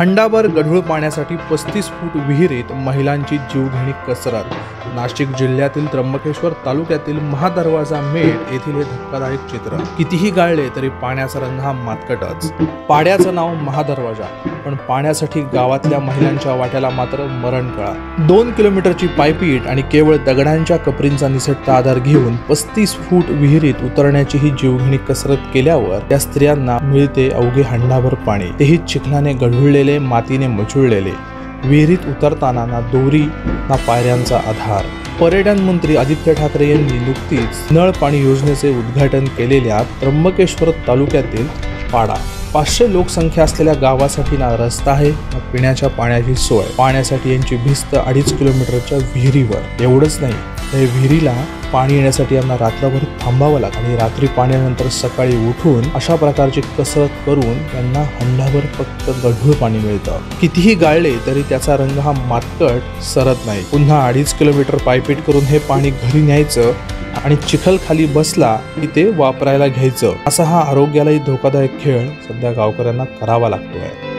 हंडाभर गढूळ पाण्यासाठी 35 फूट विहिरीत महिलांची जीवघेणी कसरत। नाशिक जिल्ह्यातील त्र्यंबकेश्वर तालुक्यातील महादरवाजा मेट येथील हे धक्कादायक चित्र। कितीही गाळले तरी पाण्याचा रंग हा मातकटच। पाड्याचं नाव महादरवाजा, पण पाण्यासाठी गावातल्या महिलांच्या वाट्याला मात्र मरणकळा। 2 किलोमीटरची पायपीट आणि केवळ दगडांच्या कपरींचा निसटता आधार घेऊन 35 फूट विहिरीत उतरण्याची ही जीवघेणी कसरत केल्यावर त्या स्त्रियांना मिळते अवघे हंडाभर पाणी, तेही चिखलाने गढुळलेले, मातीने मचुळलेले। विहिरीत उतरताना ना दोरी ना पायऱ्यांचा आधार। पर्यटन मंत्री आदित्य ठाकरे यांनी नुकतीच नळ पाणी योजनेचे उद्घाटन केलेल्या त्र्यंबकेश्वर तालुक्यातील पाडा 500 लोकसंख्या असलेल्या गावासाठी ना रस्ता आहे ना पिण्याच्या पाण्याची सोय। पाण्यासाठी यांची भिस्त 2.5 किलोमीटरच्या विहिरीवर। एवढंच नाही, त्या विहिरीला पाणी येण्यासाठी यांना रात्रभर थांबावं लागतं आणि रात्री पाण्यानंतर सकाळी उठून अशा प्रकारची कसरत करून त्यांना हंडाभर फक्त गढूळ पाणी मिळतं। कितीही गाळले तरी त्याचा रंग हा मातकट सरत नाही। पुन्हा 2.5 किलोमीटर पायपीट करून हे पाणी घरी न्यायचं आणि चिखल खाली बसला की ते वापरायला घ्यायचं। असा हा आरोग्यालाही धोकादायक खेळ सध्या गावकऱ्यांना करावा लागतोय।